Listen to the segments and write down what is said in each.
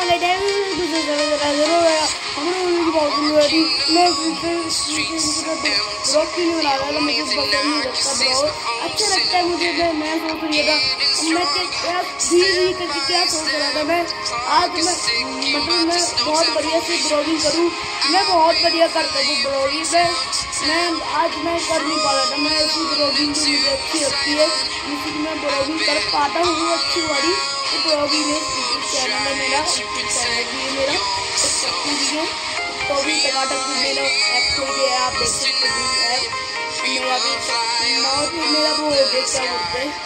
अच्छा लगता है मुझे। मैं सोच रही था मैं क्या सोच रहा था मैं आज मैं बहुत बढ़िया से ब्लॉगिंग करूँ। मैं बहुत बढ़िया करता हूँ ब्लॉगिंग मैं आज मैं कर नहीं पा रहा था। मैं ऐसी ब्लॉगिंग जो मुझे अच्छी लगती है जिसकी मैं ब्लॉगिंग कर पाता हूँ अच्छी वाली तो ब्लॉगिंग है। चैनल है मेरा, चैनल भी है मेरा तो भी टमाटर भी मेरा ऐप खोल के आप देख सकते हैं। ऐप मेरा भी मेरा वो हो गया क्या बोलते हैं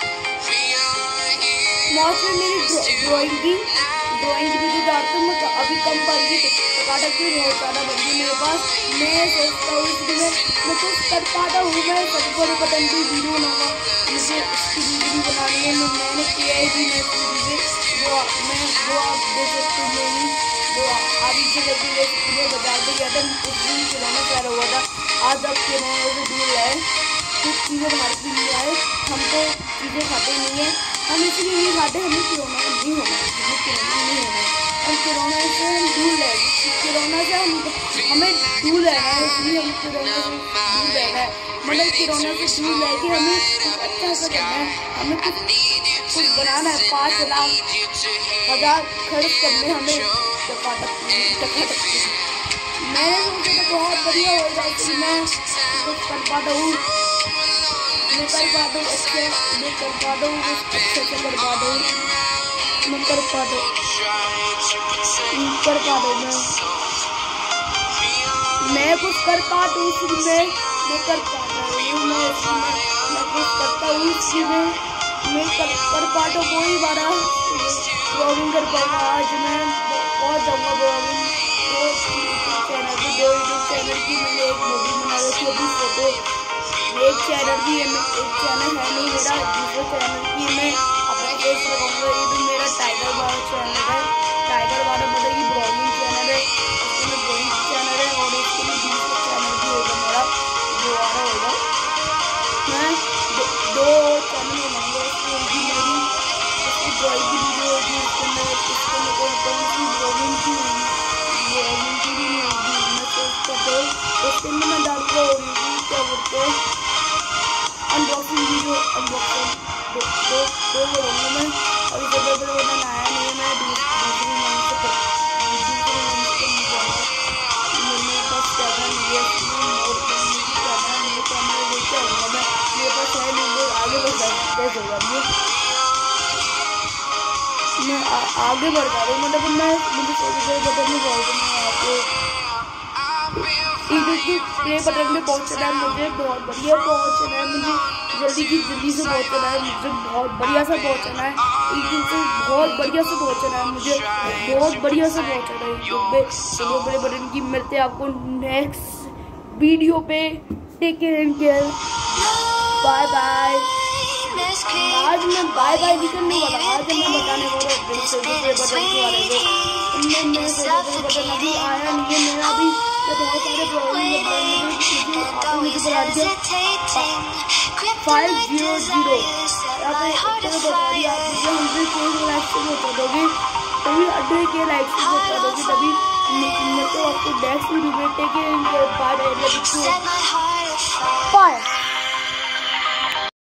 मौत में मेरी ड्राइंग की वीडियो डालता हूँ। मैं अभी कम कर दी टमाटर भी बहुत ज़्यादा बन गई मेरे पास। मैं सोचता हूँ कि मैं कुछ कर पाता हूँ। मैं सबसे बड़े बटन की वीडियो बनाऊँगा। मुझे उसकी वीडियो बनानी है। मैंने किया है कि मैं वो आप देख सकते हैं। वो अभी से करके बाजार में गया था उस दिन खिलौना प्यारा हुआ था। आज अब खिलौना से दूर है कुछ चीज़ें बाहर की नहीं आए। हम तो चीज़ें खाते नहीं हैं। हम इसलिए नहीं खाते हमें खिलौना नहीं होना हम खिलौना से दूर रहे खिलौना से हमें दूर रहना है। इसलिए हम खिलौना से दूर रहना है मतलब खिलौना से दूर रह के हमें अच्छा सा करना है। हमें कुछ बनाना है। 5 लाख 1000 खर्च करने हमें मैं सोचा तो बहुत बढ़िया होगा कि मैं कुछ कर पाता हूँ। मैं कर पाता हूँ अच्छे मैं कर पाता हूँ अच्छे से कर पाता हूँ मैं कर पाता हूँ मैं कुछ कर पाता हूँ इसलिए मैं कर पाता हूँ। मैं कुछ करता हूँ इसलिए मैं कर पाता हूँ। कोई बारा ब्लॉगिंग कर पाऊँगा। आज मैं बहुत जाऊँगा ब्लॉगिंग चैनल भी 2 यूट्यूब चैनल की मैंने एक मूवी बना रखी है। फोटो एक चैनल भी है एक चैनल है नहीं मेरा दूसरे चैनल की मैं अपना फेस लगाऊंगा। ये भी मेरा टाइगर वाला चैनल है। टाइगर वाला मतलब ये ब्लॉगिंग चैनल है उसमें ड्राइंग चैनल है और उसके में दूसरा चैनल भी होगा मेरा जो आ रहा होगा। मैं 2 चैनल बनाऊंगा। उसमें होगी मेरी उसकी ड्राइंग की वीडियो होगी। उसको मैं कौन सी ब्लॉगिंग की भी नहीं होगी। मैं सोचता तो उसके में मैं डालूंगा और क्या बोलते हैं अनबॉक्सिंग वीडियो अनबॉक्सिंग दो करूँगा मैं। अभी जब बनाना आया नहीं है मैं दूसरी मन से मेरे पास चैनल मेरे कैमरा लेके आऊँगा मैं। मेरे पास है नहीं वो आगे बढ़ होगा मैं आगे बढ़ पा रहा हूँ मतलब मैं मुझे बटन में प्ले बटन में पहुँचना है। मुझे बहुत बढ़िया पहुँचना है। मुझे जल्दी से पहुँचना है। मुझे बहुत बढ़िया से पहुँचना है। यूट्यूब पे बहुत बढ़िया से पहुँचना है। मुझे बहुत बढ़िया से पहुँचना है यूट्यूब पे। चलो बड़े बटन की मिलते हैं आपको नेक्स्ट वीडियो पे। Take care bye bye. आज मैं बाय बाय निकलने वाला। आज मैं बताने वाला बटन के बारे में। बटन अभी आया नहीं है मेरा भी बहुत सारे प्रॉब्लम मुझे बता दिया 500 तभी 100 के लाइक से बता दोगे तभी मैं तो आपको नेक्स्ट वीडियो में टेक केयर बाय बाय।